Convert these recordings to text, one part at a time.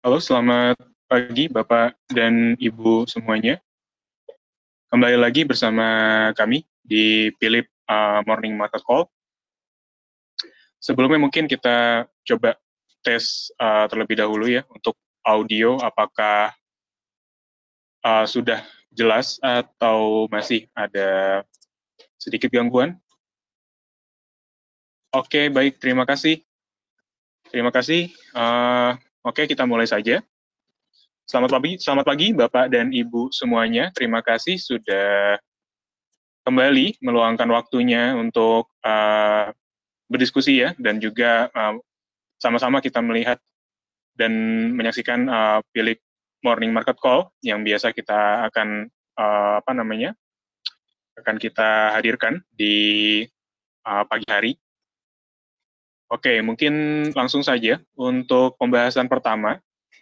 Halo, selamat pagi Bapak dan Ibu semuanya. Kembali lagi bersama kami di Philip Morning Market Call. Sebelumnya mungkin kita coba tes terlebih dahulu ya untuk audio, apakah sudah jelas atau masih ada sedikit gangguan. Oke, baik, terima kasih. Terima kasih. Oke, kita mulai saja. Selamat pagi Bapak dan Ibu semuanya. Terima kasih sudah kembali meluangkan waktunya untuk berdiskusi ya, dan juga sama-sama kita melihat dan menyaksikan Philip Morning Market Call yang biasa kita akan akan kita hadirkan di pagi hari. Oke, mungkin langsung saja untuk pembahasan pertama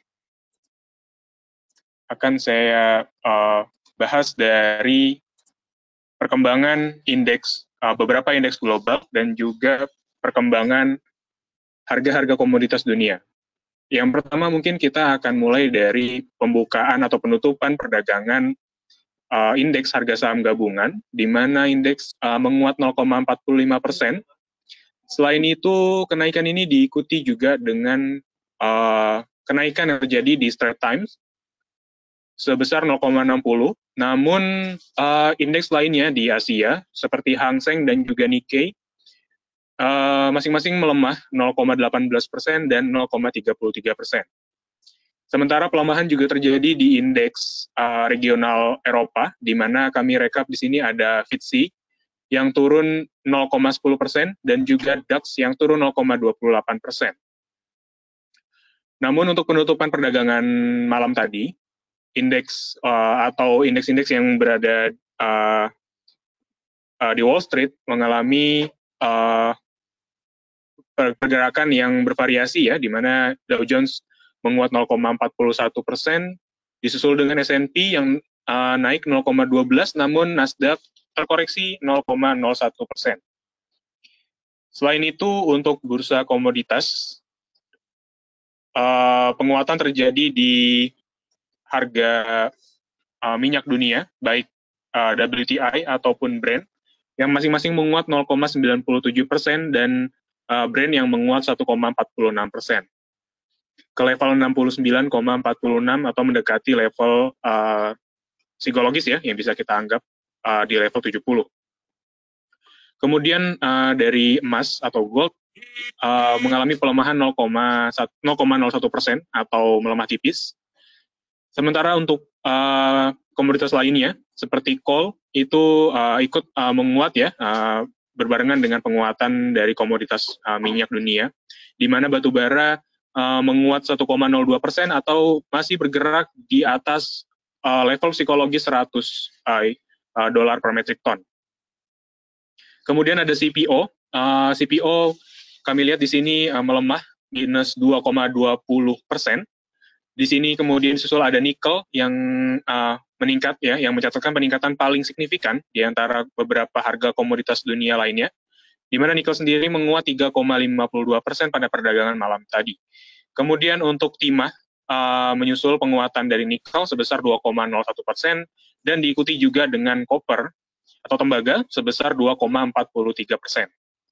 akan saya bahas dari perkembangan indeks beberapa indeks global dan juga perkembangan harga-harga komoditas dunia. Yang pertama mungkin kita akan mulai dari pembukaan atau penutupan perdagangan indeks harga saham gabungan, di mana indeks menguat 0,45%. Selain itu, kenaikan ini diikuti juga dengan kenaikan yang terjadi di Straits Times sebesar 0,60. Namun indeks lainnya di Asia seperti Hang Seng dan juga Nikkei masing-masing melemah 0,18% dan 0,33%. Sementara pelemahan juga terjadi di indeks regional Eropa, di mana kami rekap di sini ada FTSE yang turun 0,10% dan juga DAX yang turun 0,28%. Namun untuk penutupan perdagangan malam tadi, indeks atau indeks-indeks yang berada di Wall Street mengalami pergerakan yang bervariasi ya, di mana Dow Jones menguat 0,41%, disusul dengan S&P yang naik 0,12, namun Nasdaq terkoreksi 0,01%. Selain itu, untuk bursa komoditas, penguatan terjadi di harga minyak dunia, baik WTI ataupun Brent, yang masing-masing menguat 0,97% dan Brent yang menguat 1,46%. Ke level 69,46 atau mendekati level psikologis ya, yang bisa kita anggap di level 70. Kemudian dari emas atau gold mengalami pelemahan 0,01% atau melemah tipis. Sementara untuk komoditas lainnya seperti coal itu ikut menguat ya, berbarengan dengan penguatan dari komoditas minyak dunia, di mana batu bara menguat 1,02% atau masih bergerak di atas level psikologis 100 dolar per metric ton. Kemudian ada CPO. CPO kami lihat di sini melemah minus 2,20%. Di sini kemudian susul ada nikel yang meningkat ya, yang mencatatkan peningkatan paling signifikan di antara beberapa harga komoditas dunia lainnya, di mana nikel sendiri menguat 3,52% pada perdagangan malam tadi. Kemudian untuk timah menyusul penguatan dari nikel sebesar 2,01% dan diikuti juga dengan koper atau tembaga sebesar 2,43%.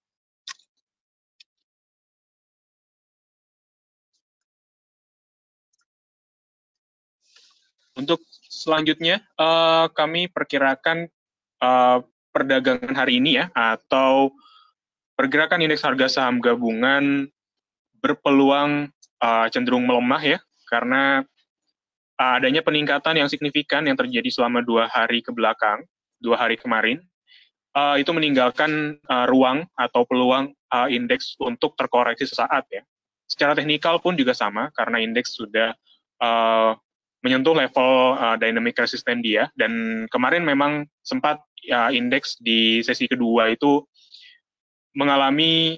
Untuk selanjutnya, kami perkirakan perdagangan hari ini ya, atau pergerakan indeks harga saham gabungan berpeluang cenderung melemah ya, karena adanya peningkatan yang signifikan yang terjadi selama 2 hari ke belakang, 2 hari kemarin, itu meninggalkan ruang atau peluang indeks untuk terkoreksi sesaat ya. Secara teknikal pun juga sama, karena indeks sudah menyentuh level dynamic resistance dia, dan kemarin memang sempat indeks di sesi kedua itu mengalami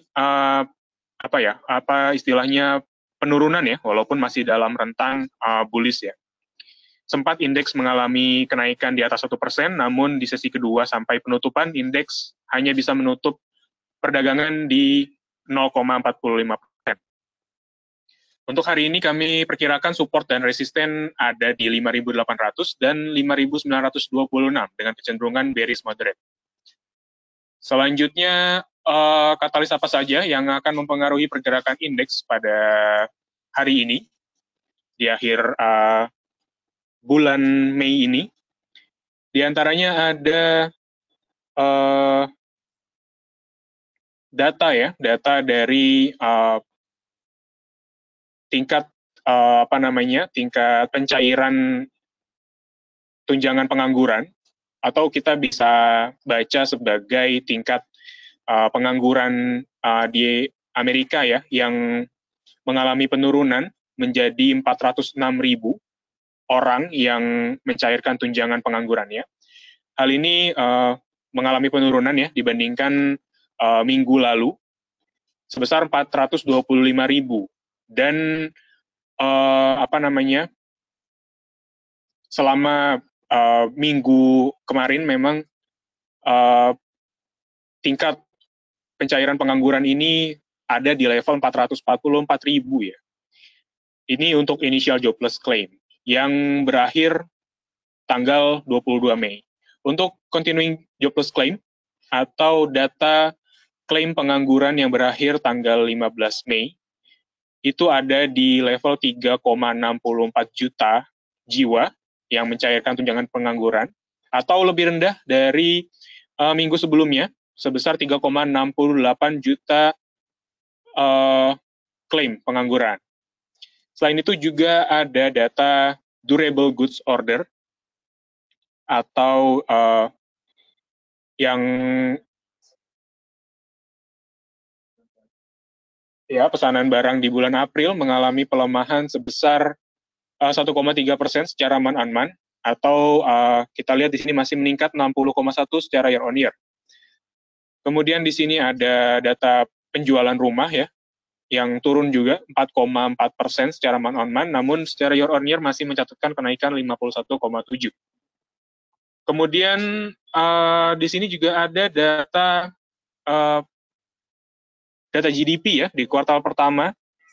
apa istilahnya penurunan ya, walaupun masih dalam rentang bullish ya. Sempat indeks mengalami kenaikan di atas 1%, namun di sesi kedua sampai penutupan indeks hanya bisa menutup perdagangan di 0,45%. Untuk hari ini kami perkirakan support dan resisten ada di 5.800 dan 5.926 dengan kecenderungan bearish moderate. Selanjutnya, katalis apa saja yang akan mempengaruhi pergerakan indeks pada hari ini, di akhir bulan Mei ini. Di antaranya ada data dari tingkat tingkat pencairan tunjangan pengangguran, atau kita bisa baca sebagai tingkat pengangguran di Amerika ya, yang mengalami penurunan menjadi 406.000 orang yang mencairkan tunjangan penganggurannya. Hal ini mengalami penurunan ya dibandingkan minggu lalu sebesar 425.000, dan selama minggu kemarin memang tingkat pencairan pengangguran ini ada di level 444.000 ya. Ini untuk initial jobless claim yang berakhir tanggal 22 Mei. Untuk continuing jobless claim atau data klaim pengangguran yang berakhir tanggal 15 Mei, itu ada di level 3,64 juta jiwa yang mencairkan tunjangan pengangguran, atau lebih rendah dari minggu sebelumnya, sebesar 3,68 juta klaim pengangguran. Selain itu juga ada data durable goods order, atau yang ya pesanan barang di bulan April mengalami pelemahan sebesar 1,3% secara month-on-month, atau kita lihat di sini masih meningkat 60,1 secara year-on-year. Kemudian di sini ada data penjualan rumah ya, yang turun juga 4,4% secara month-on-month, namun secara year-on-year masih mencatatkan kenaikan 51,7. Kemudian di sini juga ada data GDP ya di kuartal pertama.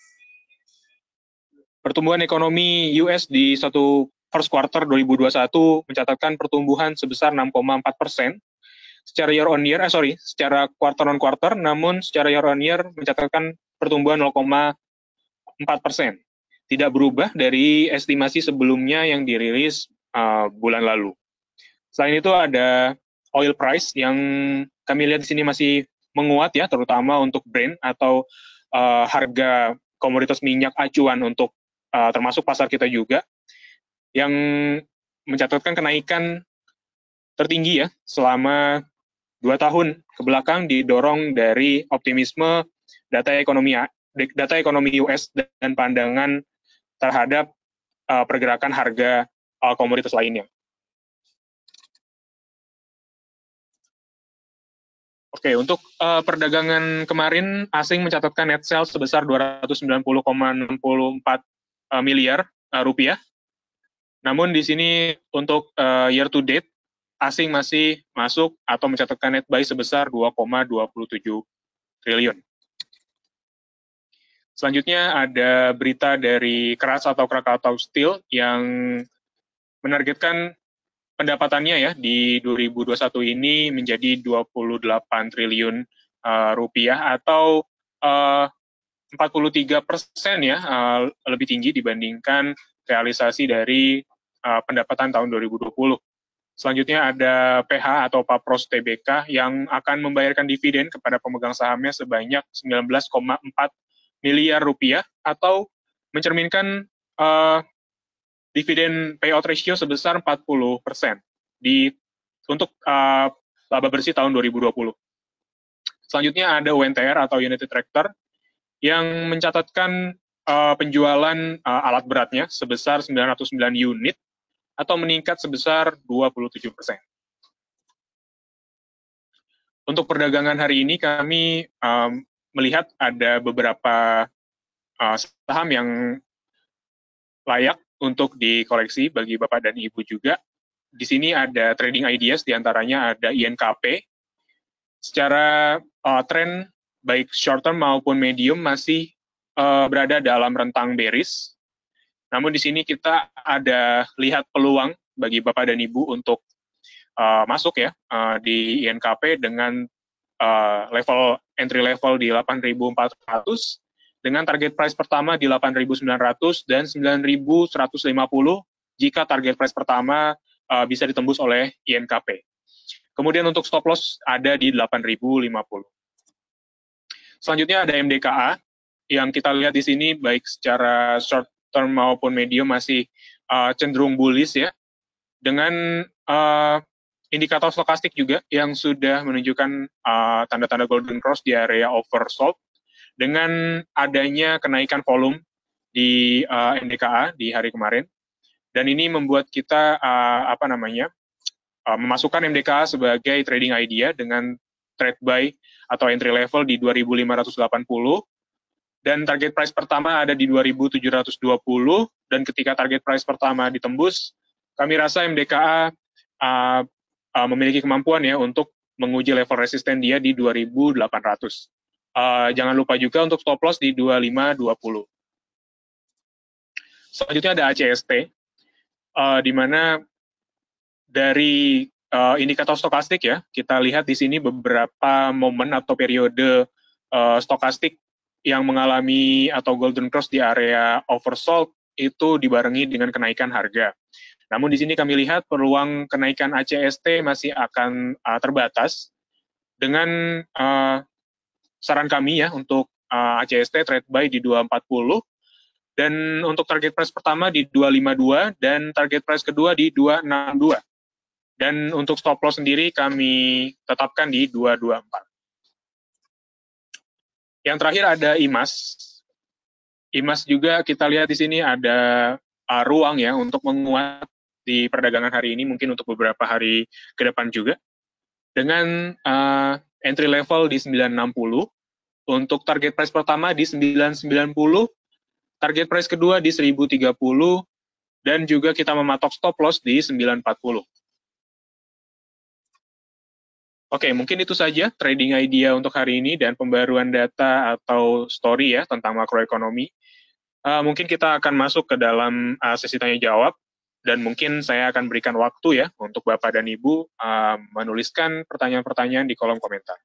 Pertumbuhan ekonomi US di first quarter 2021 mencatatkan pertumbuhan sebesar 6,4% secara secara quarter on quarter, namun secara year on year mencatatkan pertumbuhan 0,4%. Tidak berubah dari estimasi sebelumnya yang dirilis bulan lalu. Selain itu ada oil price yang kami lihat di sini masih menguat ya, terutama untuk Brent atau harga komoditas minyak acuan untuk termasuk pasar kita juga, yang mencatatkan kenaikan tertinggi ya selama 2 tahun kebelakang, didorong dari optimisme data ekonomi US dan pandangan terhadap pergerakan harga komoditas lainnya. Oke, untuk perdagangan kemarin, asing mencatatkan net sales sebesar 290,64 miliar rupiah. Namun di sini untuk year to date, asing masih masuk atau mencatatkan net buy sebesar 2,27 triliun. Selanjutnya ada berita dari Keras atau Krakatau Steel yang menargetkan pendapatannya ya di 2021 ini menjadi 28 triliun rupiah, atau 43% ya, lebih tinggi dibandingkan realisasi dari pendapatan tahun 2020. Selanjutnya ada PH atau Papros Tbk yang akan membayarkan dividen kepada pemegang sahamnya sebanyak 19,4 miliar rupiah, atau mencerminkan dividen payout ratio sebesar 40% untuk laba bersih tahun 2020. Selanjutnya ada UNTR atau United Tractor yang mencatatkan penjualan alat beratnya sebesar 909 unit atau meningkat sebesar 27%. Untuk perdagangan hari ini kami melihat ada beberapa saham yang layak untuk dikoleksi bagi Bapak dan Ibu juga. Di sini ada trading ideas, diantaranya ada INKP. Secara tren baik short term maupun medium masih berada dalam rentang bearish. Namun di sini kita ada lihat peluang bagi Bapak dan Ibu untuk masuk ya di INKP dengan level entry level di 8.400 dengan target price pertama di 8.900 dan 9.150 jika target price pertama bisa ditembus oleh INKP. Kemudian untuk stop loss ada di 8.050. Selanjutnya ada MDKA yang kita lihat di sini baik secara short term maupun medium masih cenderung bullish ya, dengan indikator stokastik juga yang sudah menunjukkan tanda-tanda golden cross di area oversold dengan adanya kenaikan volume di MDKA di hari kemarin, dan ini membuat kita memasukkan MDKA sebagai trading idea dengan trade buy atau entry level di 2.580 dan target price pertama ada di 2.720, dan ketika target price pertama ditembus, kami rasa MDKA memiliki kemampuan ya untuk menguji level resisten dia di 2.800. Jangan lupa juga untuk stop loss di 2.520. Selanjutnya ada ACST, di mana dari indikator stokastik ya, kita lihat di sini beberapa momen atau periode stokastik yang mengalami atau golden cross di area oversold itu dibarengi dengan kenaikan harga. Namun di sini kami lihat peluang kenaikan ACST masih akan terbatas dengan saran kami ya untuk ACST trade buy di 240 dan untuk target price pertama di 252 dan target price kedua di 262. Dan untuk stop loss sendiri kami tetapkan di 224. Yang terakhir ada IMAS. IMAS juga kita lihat di sini ada ruang ya untuk menguat di perdagangan hari ini, mungkin untuk beberapa hari ke depan juga. Dengan entry level di 960, untuk target price pertama di 990, target price kedua di 1030, dan juga kita mematok stop loss di 940. Oke, mungkin itu saja trading idea untuk hari ini dan pembaruan data atau story ya tentang makroekonomi. Mungkin kita akan masuk ke dalam sesi tanya jawab, dan mungkin saya akan berikan waktu ya untuk Bapak dan Ibu menuliskan pertanyaan-pertanyaan di kolom komentar.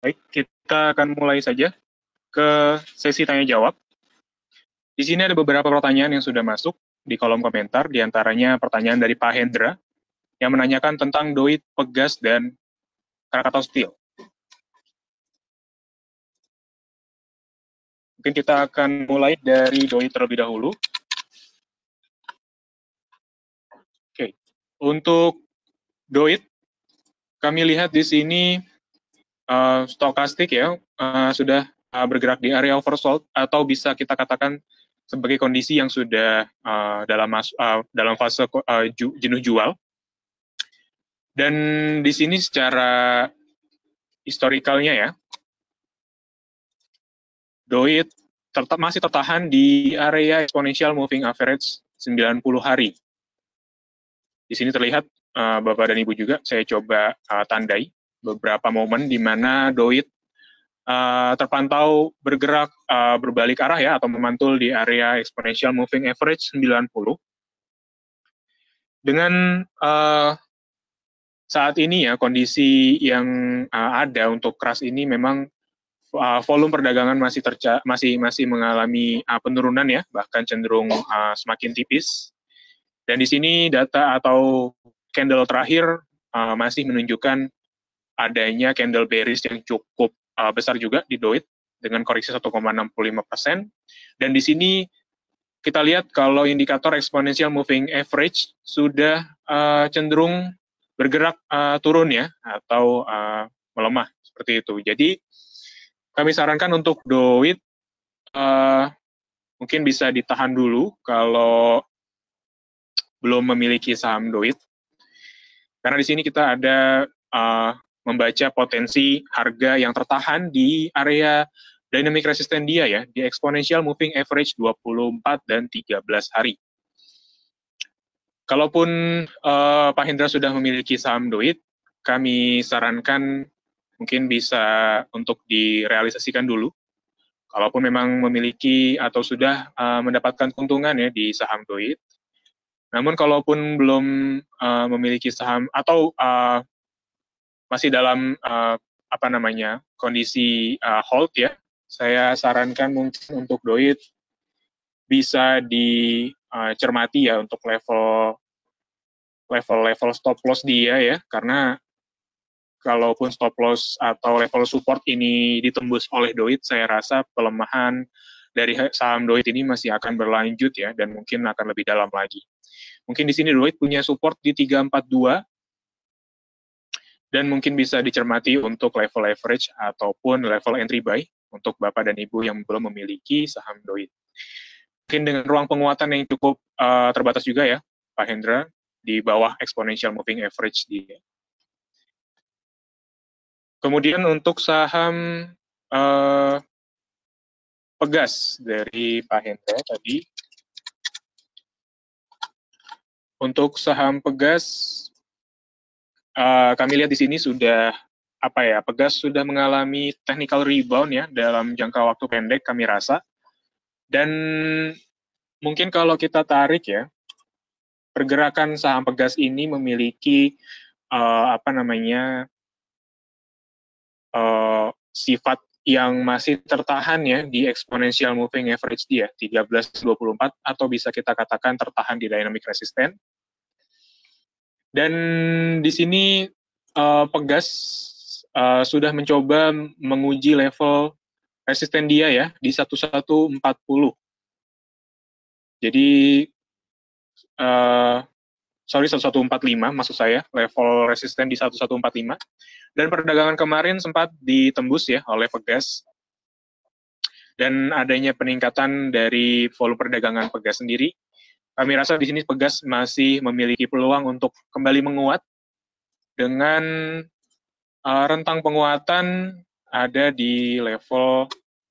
Baik, kita akan mulai saja ke sesi tanya jawab. Di sini ada beberapa pertanyaan yang sudah masuk di kolom komentar, diantaranya pertanyaan dari Pak Hendra yang menanyakan tentang Doit, Pegas, dan Krakatau Steel. Mungkin kita akan mulai dari Doit terlebih dahulu. Oke, untuk Doit, kami lihat di sini stokastik ya sudah bergerak di area oversold atau bisa kita katakan sebagai kondisi yang sudah dalam fase jenuh jual. Dan di sini secara historikalnya ya, Doit masih tertahan di area exponential moving average 90 hari. Di sini terlihat Bapak dan Ibu juga, saya coba tandai beberapa momen di mana Doit terpantau bergerak berbalik arah ya, atau memantul di area exponential moving average 90. Dengan saat ini ya, kondisi yang ada untuk crush ini memang volume perdagangan masih mengalami penurunan ya, bahkan cenderung semakin tipis. Dan di sini data atau candle terakhir masih menunjukkan adanya candle bearish yang cukup besar juga di Doit dengan koreksi 1,65%. Dan di sini kita lihat kalau indikator exponential moving average sudah cenderung bergerak turun ya, atau melemah seperti itu. Jadi kami sarankan untuk Doit mungkin bisa ditahan dulu kalau belum memiliki saham Doit, karena di sini kita ada membaca potensi harga yang tertahan di area dynamic resistance dia ya, di exponential moving average 24 dan 13 hari. Kalaupun Pak Hendra sudah memiliki saham Doit, kami sarankan mungkin bisa untuk direalisasikan dulu. Kalaupun memang memiliki atau sudah mendapatkan keuntungan ya di saham Doit. Namun kalaupun belum memiliki saham atau masih dalam kondisi hold ya, saya sarankan mungkin untuk Doit bisa dicermati ya untuk level stop loss dia ya, karena kalaupun stop loss atau level support ini ditembus oleh Doit, saya rasa pelemahan dari saham Doit ini masih akan berlanjut ya, dan mungkin akan lebih dalam lagi. Mungkin di sini Doit punya support di 342, dan mungkin bisa dicermati untuk level average ataupun level entry buy untuk Bapak dan Ibu yang belum memiliki saham Doit. Mungkin dengan ruang penguatan yang cukup terbatas juga ya, Pak Hendra, di bawah exponential moving average dia. Kemudian untuk saham Pegas dari Pak Hendra tadi, untuk saham Pegas kami lihat di sini sudah Pegas sudah mengalami technical rebound ya dalam jangka waktu pendek kami rasa. Dan mungkin kalau kita tarik ya, pergerakan saham Pegas ini memiliki sifat yang masih tertahan ya di exponential moving average dia 1324, atau bisa kita katakan tertahan di dynamic resistance. Dan di sini Pegas sudah mencoba menguji level resisten dia ya di 1140. Jadi 1145 maksud saya, level resisten di 1145. Dan perdagangan kemarin sempat ditembus ya oleh Pegas. Dan adanya peningkatan dari volume perdagangan Pegas sendiri, kami rasa di sini Pegas masih memiliki peluang untuk kembali menguat dengan rentang penguatan ada di level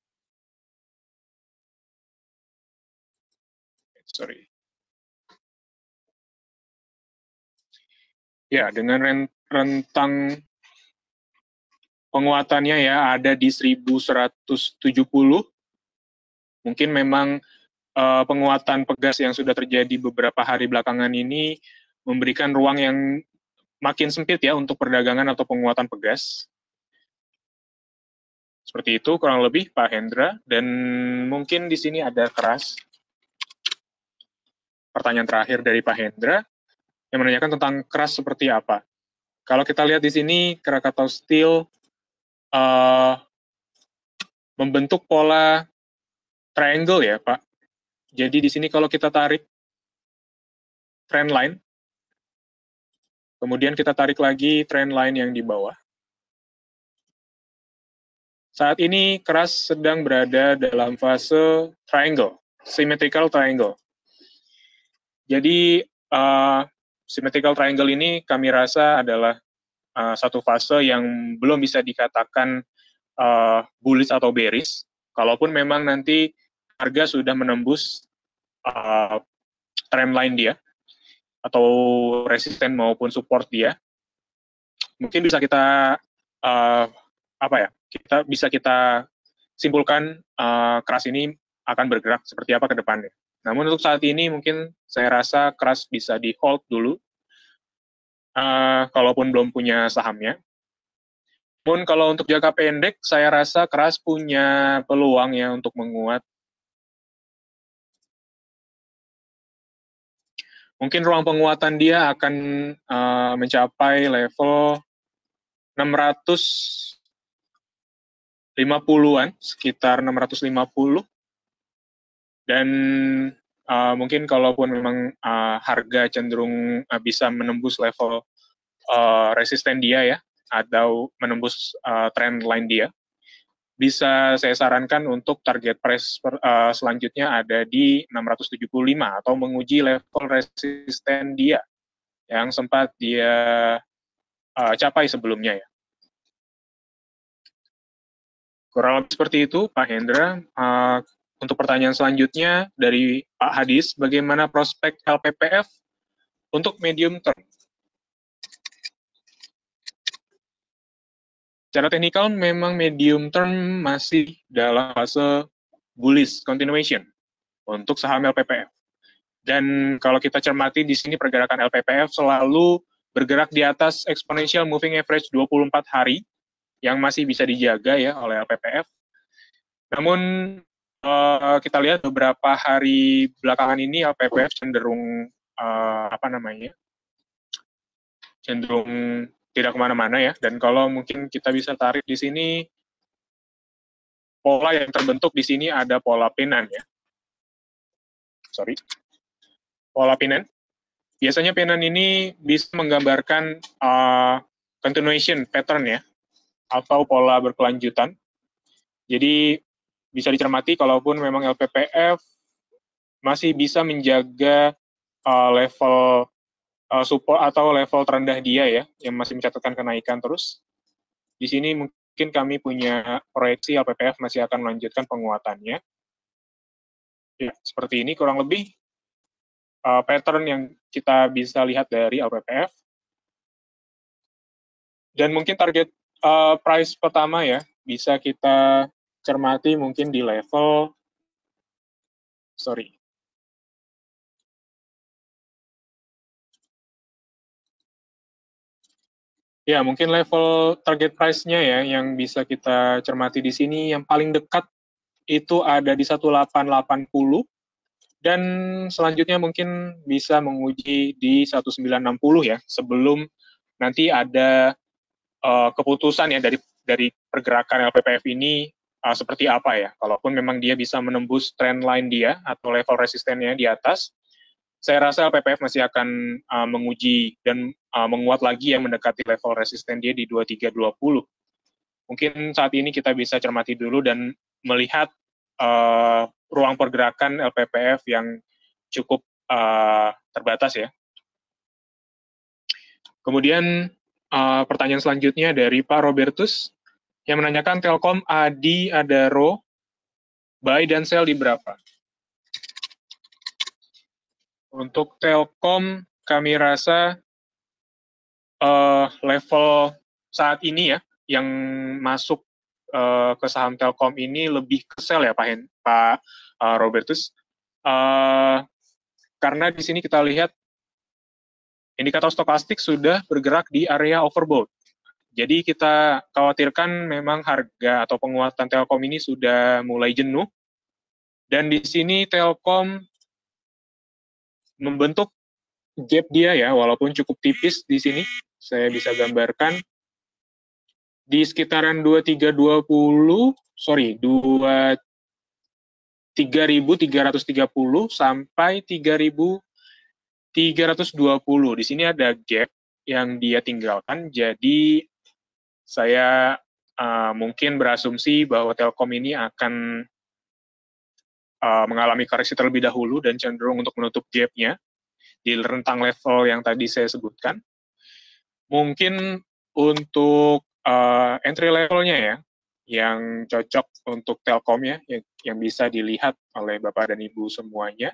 dengan rentang penguatannya ya ada di 1170. Mungkin memang penguatan Pegas yang sudah terjadi beberapa hari belakangan ini memberikan ruang yang makin sempit ya untuk perdagangan atau penguatan Pegas. Seperti itu kurang lebih Pak Hendra, dan mungkin di sini ada keras. Pertanyaan terakhir dari Pak Hendra yang menanyakan tentang keras seperti apa. Kalau kita lihat di sini, Krakatau Steel membentuk pola triangle ya, Pak. Jadi di sini kalau kita tarik trend line, kemudian kita tarik lagi trend line yang di bawah. Saat ini keras sedang berada dalam fase triangle, symmetrical triangle. Jadi symmetrical triangle ini kami rasa adalah satu fase yang belum bisa dikatakan bullish atau bearish. Kalaupun memang nanti harga sudah menembus trend line dia atau resisten maupun support dia, mungkin bisa kita kita simpulkan keras ini akan bergerak seperti apa ke depannya. Namun untuk saat ini mungkin saya rasa keras bisa di hold dulu, kalaupun belum punya sahamnya. Namun kalau untuk jangka pendek, saya rasa keras punya peluang ya untuk menguat. Mungkin ruang penguatan dia akan mencapai level 650-an, sekitar 650. Dan mungkin kalaupun memang harga cenderung bisa menembus level resisten dia ya, atau menembus trend line dia, bisa saya sarankan untuk target price selanjutnya ada di 675 atau menguji level resisten dia yang sempat dia capai sebelumnya ya. Kurang lebih seperti itu, Pak Hendra. Untuk pertanyaan selanjutnya dari Pak Hadis, bagaimana prospek LPPF untuk medium term? Secara teknikal memang medium term masih dalam fase bullish continuation untuk saham LPPF. Dan kalau kita cermati di sini pergerakan LPPF selalu bergerak di atas exponential moving average 24 hari yang masih bisa dijaga ya oleh LPPF. Namun kita lihat beberapa hari belakangan ini LPPF cenderung cenderung tidak kemana-mana ya. Dan kalau mungkin kita bisa tarik di sini, pola yang terbentuk di sini ada pola pinan ya. Pola pinan. Biasanya pinan ini bisa menggambarkan continuation pattern ya, atau pola berkelanjutan. Jadi bisa dicermati kalaupun memang LPPF masih bisa menjaga level support atau level terendah dia ya, yang masih mencatatkan kenaikan terus. Di sini mungkin kami punya proyeksi LPPF masih akan melanjutkan penguatannya. Ya, seperti ini kurang lebih pattern yang kita bisa lihat dari LPPF. Dan mungkin target price pertama ya, bisa kita cermati mungkin di level, ya, mungkin level target price-nya ya, yang bisa kita cermati di sini, yang paling dekat itu ada di 1880, dan selanjutnya mungkin bisa menguji di 1960 ya, sebelum nanti ada keputusan ya dari pergerakan LPPF ini seperti apa ya. Kalaupun memang dia bisa menembus trend line dia atau level resistennya di atas, saya rasa LPPF masih akan menguji dan menguat lagi yang mendekati level resisten dia di 2320. Mungkin saat ini kita bisa cermati dulu dan melihat ruang pergerakan LPPF yang cukup terbatas ya. Kemudian pertanyaan selanjutnya dari Pak Robertus yang menanyakan Telkom Adi Adaro buy dan sell di berapa? Untuk Telkom, kami rasa level saat ini ya, yang masuk ke saham Telkom ini lebih ke sell ya Pak Robertus. Karena di sini kita lihat indikator stokastik sudah bergerak di area overbought. Jadi kita khawatirkan memang harga atau penguatan Telkom ini sudah mulai jenuh, dan di sini Telkom membentuk gap dia ya, walaupun cukup tipis di sini. Saya bisa gambarkan di sekitaran 2320, sorry, 3.330 sampai 3.320. Di sini ada gap yang dia tinggalkan, jadi saya mungkin berasumsi bahwa Telkom ini akan mengalami koreksi terlebih dahulu dan cenderung untuk menutup gap-nya di rentang level yang tadi saya sebutkan. Mungkin untuk entry level-nya ya, yang cocok untuk Telkom ya, yang bisa dilihat oleh Bapak dan Ibu semuanya,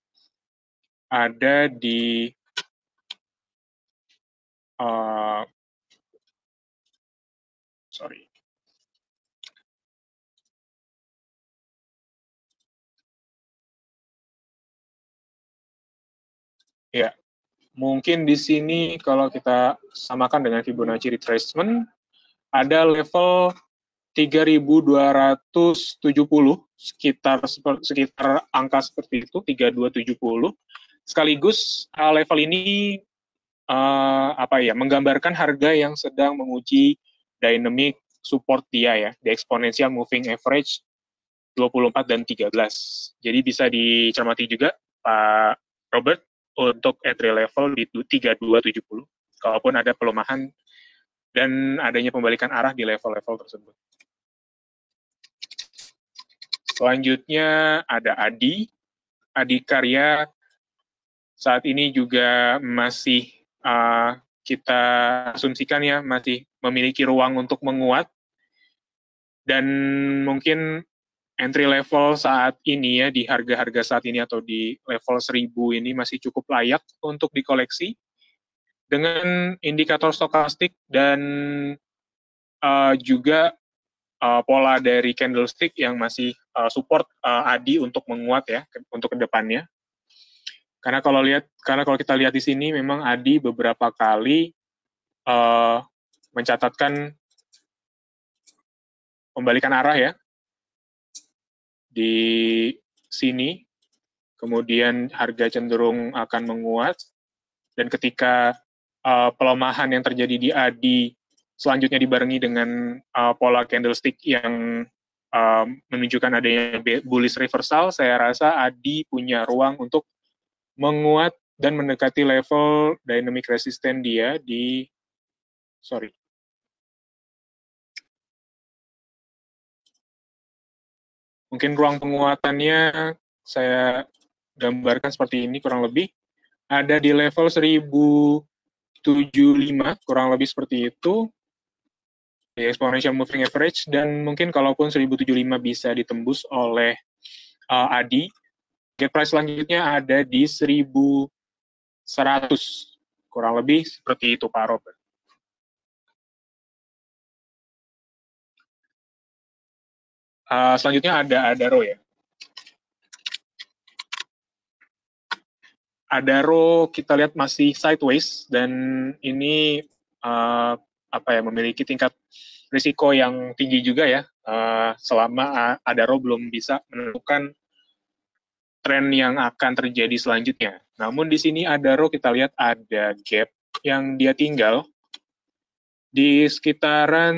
ada di sorry. Ya, mungkin di sini kalau kita samakan dengan Fibonacci retracement, ada level 3.270, sekitar angka seperti itu, 3.270. Sekaligus level ini menggambarkan harga yang sedang menguji dynamic support dia ya, di exponential moving average 24 dan 13. Jadi bisa dicermati juga Pak Robert untuk entry level di 3270, kalaupun ada pelemahan dan adanya pembalikan arah di level-level tersebut. Selanjutnya ada Adi Karya saat ini juga masih kita asumsikan ya masih memiliki ruang untuk menguat, dan mungkin entry level saat ini ya di harga-harga saat ini atau di level 1000 ini masih cukup layak untuk dikoleksi dengan indikator stokastik dan juga pola dari candlestick yang masih support ADI untuk menguat ya untuk kedepannya. Karena kalau kita lihat di sini memang ADI beberapa kali mencatatkan pembalikan arah ya di sini, kemudian harga cenderung akan menguat, dan ketika pelemahan yang terjadi di ADI selanjutnya dibarengi dengan pola candlestick yang menunjukkan adanya bullish reversal, saya rasa ADI punya ruang untuk menguat dan mendekati level dynamic resistance dia di mungkin ruang penguatannya saya gambarkan seperti ini kurang lebih, ada di level 1075 kurang lebih seperti itu di exponential moving average, dan mungkin kalaupun 1075 bisa ditembus oleh ADI, target price selanjutnya ada di 1100 kurang lebih seperti itu Pak Robert. Selanjutnya ada Adaro ya. Adaro kita lihat masih sideways, dan ini memiliki tingkat risiko yang tinggi juga ya, selama Adaro belum bisa menentukan tren yang akan terjadi selanjutnya. Namun di sini Adaro kita lihat ada gap yang dia tinggal di sekitaran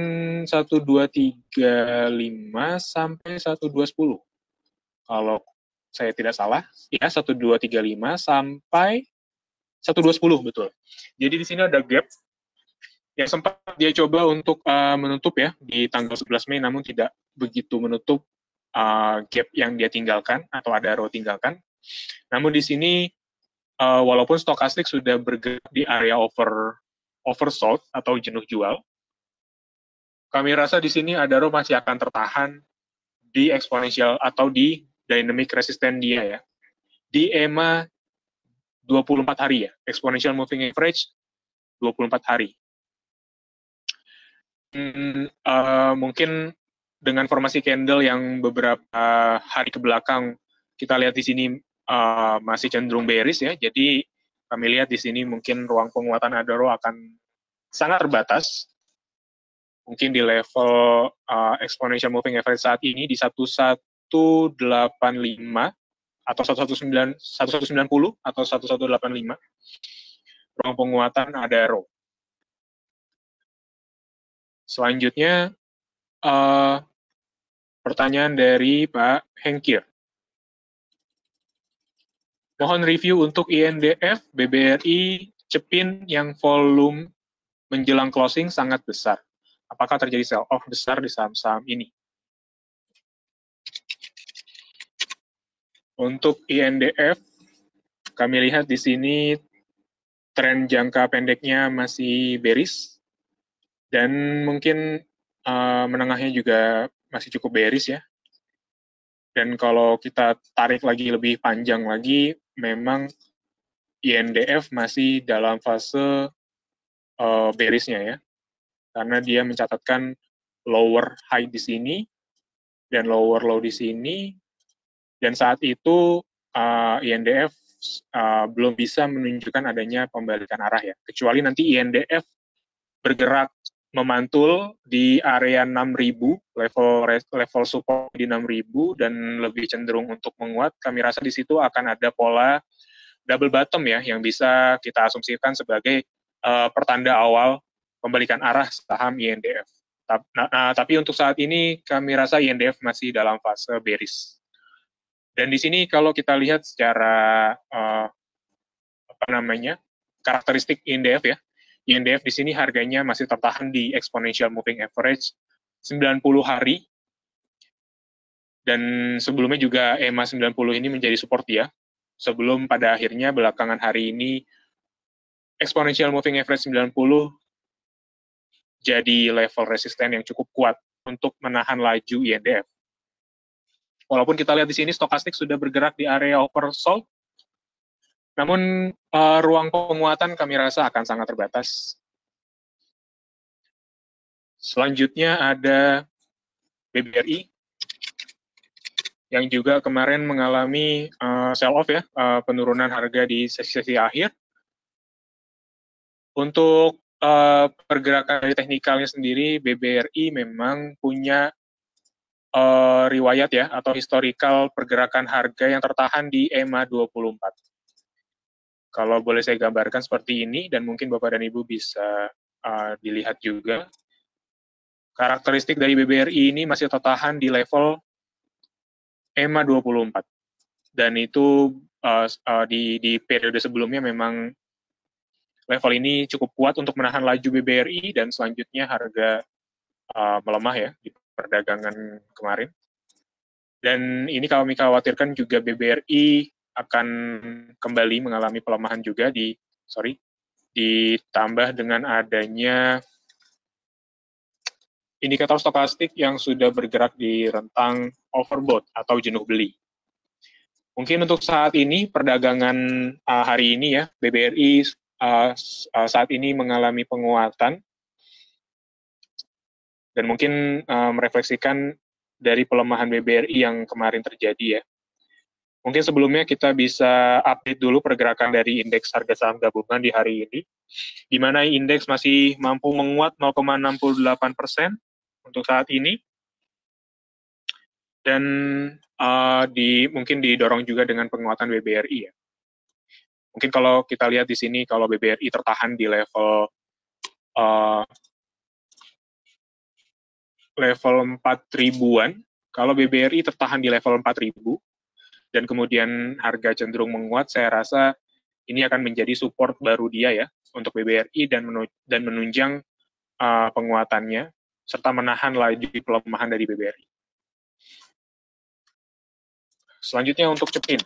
1235 sampai 1210. Kalau saya tidak salah, ya 1235 sampai 1210 betul. Jadi di sini ada gap yang sempat dia coba untuk menutup ya di tanggal 11 Mei, namun tidak begitu menutup gap yang dia tinggalkan atau Adaro tinggalkan. Namun di sini walaupun stokastik sudah bergerak di area oversold atau jenuh jual, kami rasa di sini Adaro masih akan tertahan di eksponensial atau di dynamic resistance dia ya, di EMA 24 hari ya, exponential moving average 24 hari. Mungkin dengan formasi candle yang beberapa hari ke belakang kita lihat di sini masih cenderung bearish ya, jadi kami lihat di sini mungkin ruang penguatan Adaro akan sangat terbatas. mungkin di level exponential moving average saat ini di 1185 atau 1190 atau 1185. Ruang penguatan ada ROW. Selanjutnya, pertanyaan dari Pak Hengkir. Mohon review untuk INDF, BBRI, CEPIN yang volume menjelang closing sangat besar. Apakah terjadi sell-off besar di saham-saham ini? Untuk INDF, kami lihat di sini tren jangka pendeknya masih bearish, dan mungkin menengahnya juga masih cukup bearish ya. Dan kalau kita tarik lagi lebih panjang lagi, memang INDF masih dalam fase bearish-nya ya, karena dia mencatatkan lower high di sini dan lower low di sini, dan saat itu INDF belum bisa menunjukkan adanya pembalikan arah ya, kecuali nanti INDF bergerak memantul di area 6.000, level support di 6.000 dan lebih cenderung untuk menguat. Kami rasa di situ akan ada pola double bottom ya, yang bisa kita asumsikan sebagai pertanda awal pembalikan arah saham INDF. Tapi untuk saat ini kami rasa INDF masih dalam fase bearish. Dan di sini kalau kita lihat secara karakteristik INDF ya, INDF di sini harganya masih tertahan di exponential moving average 90 hari, dan sebelumnya juga EMA 90 ini menjadi support ya, sebelum pada akhirnya belakangan hari ini exponential moving average 90 jadi level resisten yang cukup kuat untuk menahan laju INDF. Walaupun kita lihat di sini stokastik sudah bergerak di area oversold, namun ruang penguatan kami rasa akan sangat terbatas. Selanjutnya ada BBRI yang juga kemarin mengalami sell-off ya, penurunan harga di sesi akhir. Untuk pergerakan dari teknikalnya sendiri, BBRI memang punya riwayat ya, atau historical pergerakan harga yang tertahan di EMA 24. Kalau boleh saya gambarkan seperti ini, dan mungkin Bapak dan Ibu bisa dilihat juga, karakteristik dari BBRI ini masih tertahan di level EMA 24. Dan itu di periode sebelumnya memang level ini cukup kuat untuk menahan laju BBRI, dan selanjutnya harga melemah ya di perdagangan kemarin. Dan ini kami khawatirkan juga BBRI akan kembali mengalami pelemahan juga ditambah dengan adanya indikator stokastik yang sudah bergerak di rentang overbought atau jenuh beli. Mungkin untuk saat ini, perdagangan hari ini ya, BBRI saat ini mengalami penguatan, dan mungkin merefleksikan dari pelemahan BBRI yang kemarin terjadi ya. Mungkin sebelumnya kita bisa update dulu pergerakan dari indeks harga saham gabungan di hari ini, di mana indeks masih mampu menguat 0,68% untuk saat ini, dan mungkin didorong juga dengan penguatan BBRI ya. Mungkin kalau kita lihat di sini, kalau BBRI tertahan di level 4.000-an, kalau BBRI tertahan di level 4.000, dan kemudian harga cenderung menguat, saya rasa ini akan menjadi support baru dia ya untuk BBRI, dan menunjang penguatannya serta menahan laju pelemahan dari BBRI. Selanjutnya untuk CEPIN.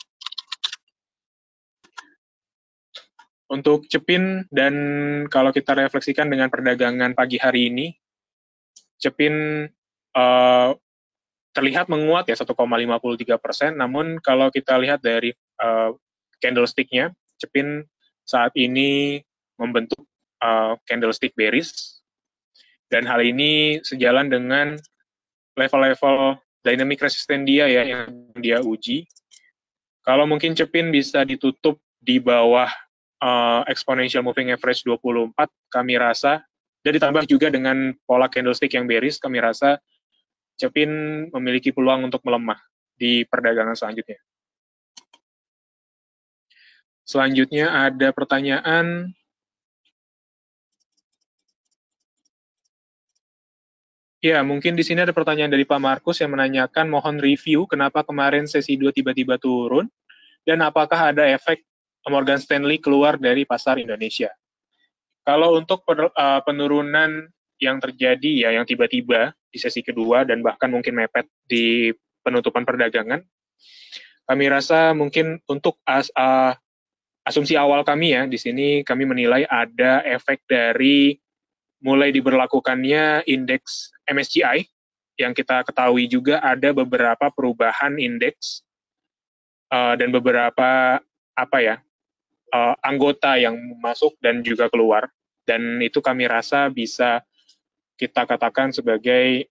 Untuk CEPIN, dan kalau kita refleksikan dengan perdagangan pagi hari ini, CEPIN terlihat menguat ya 1,53%, namun kalau kita lihat dari candlestick-nya, CEPIN saat ini membentuk candlestick bearish, dan hal ini sejalan dengan level-level dynamic resistance dia ya, yang dia uji. Kalau mungkin CEPIN bisa ditutup di bawah exponential moving average 24, kami rasa Dan ditambah juga dengan pola candlestick yang bearish, kami rasa Cepin memiliki peluang untuk melemah di perdagangan selanjutnya. Selanjutnya ada pertanyaan, ya mungkin di sini ada pertanyaan dari Pak Markus yang menanyakan mohon review kenapa kemarin sesi 2 tiba-tiba turun, dan apakah ada efek Morgan Stanley keluar dari pasar Indonesia. Kalau untuk penurunan yang terjadi ya, yang tiba-tiba di sesi kedua dan bahkan mungkin mepet di penutupan perdagangan, kami rasa mungkin untuk asumsi awal kami ya, di sini kami menilai ada efek dari mulai diberlakukannya indeks MSCI, yang kita ketahui juga ada beberapa perubahan indeks dan beberapa anggota yang masuk dan juga keluar, dan itu kami rasa bisa kita katakan sebagai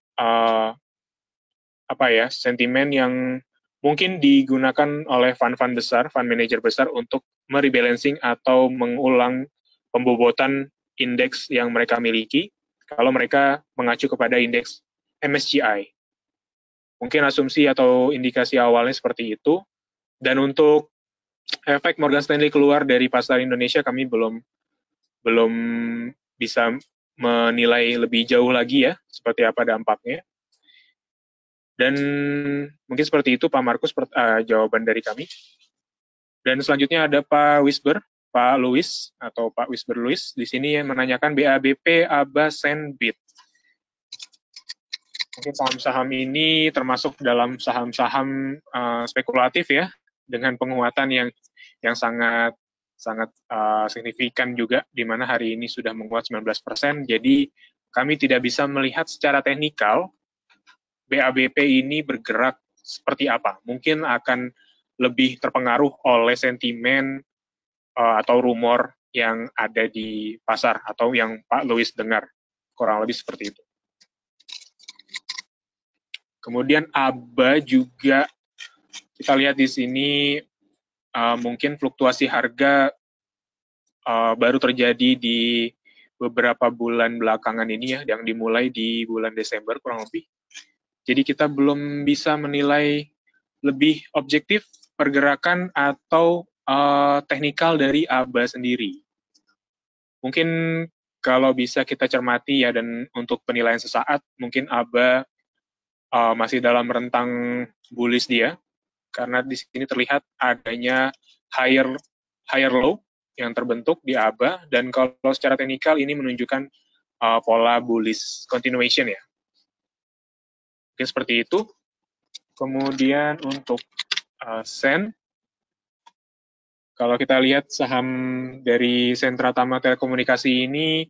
sentimen yang mungkin digunakan oleh fund-fund besar, fund manager besar untuk merebalancing atau mengulang pembobotan indeks yang mereka miliki kalau mereka mengacu kepada indeks MSCI. Mungkin asumsi atau indikasi awalnya seperti itu. Dan untuk efek Morgan Stanley keluar dari pasar Indonesia, kami belum bisa menilai lebih jauh lagi ya, seperti apa dampaknya. Dan mungkin seperti itu Pak Markus jawaban dari kami. Dan selanjutnya ada Pak Wisber, Pak Louis atau Pak Wisber Louis di sini yang menanyakan BABP, ABA, SEN, BIT. Mungkin saham-saham ini termasuk dalam saham-saham spekulatif ya, dengan penguatan yang sangat signifikan juga, di mana hari ini sudah menguat 19%. Jadi kami tidak bisa melihat secara teknikal BABP ini bergerak seperti apa. Mungkin akan lebih terpengaruh oleh sentimen atau rumor yang ada di pasar atau yang Pak Louis dengar. Kurang lebih seperti itu. Kemudian ABA juga kita lihat di sini mungkin fluktuasi harga baru terjadi di beberapa bulan belakangan ini ya, yang dimulai di bulan Desember kurang lebih. Jadi kita belum bisa menilai lebih objektif pergerakan atau teknikal dari ABA sendiri. Mungkin kalau bisa kita cermati ya, dan untuk penilaian sesaat, mungkin ABA masih dalam rentang bullish dia, karena di sini terlihat adanya higher low yang terbentuk di ABA, dan kalau secara teknikal ini menunjukkan pola bullish continuation ya. Mungkin seperti itu. Kemudian untuk SEN, kalau kita lihat saham dari Sentra Tama Telekomunikasi ini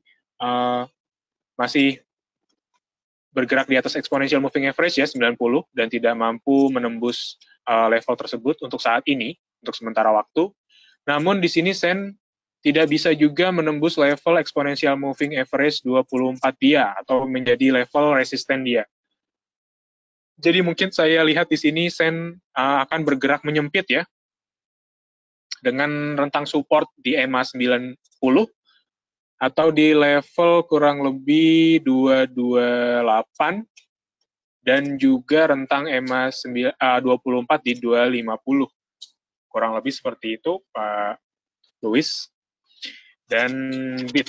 masih bergerak di atas exponential moving average ya 90, dan tidak mampu menembus level tersebut untuk saat ini, untuk sementara waktu. Namun di sini SEN tidak bisa juga menembus level exponential moving average 24 dia atau menjadi level resisten dia. Jadi mungkin saya lihat di sini SEN akan bergerak menyempit ya, dengan rentang support di EMA 90 atau di level kurang lebih 228, dan juga rentang EMA 24 di 250. Kurang lebih seperti itu, Pak Louis. Dan BIT.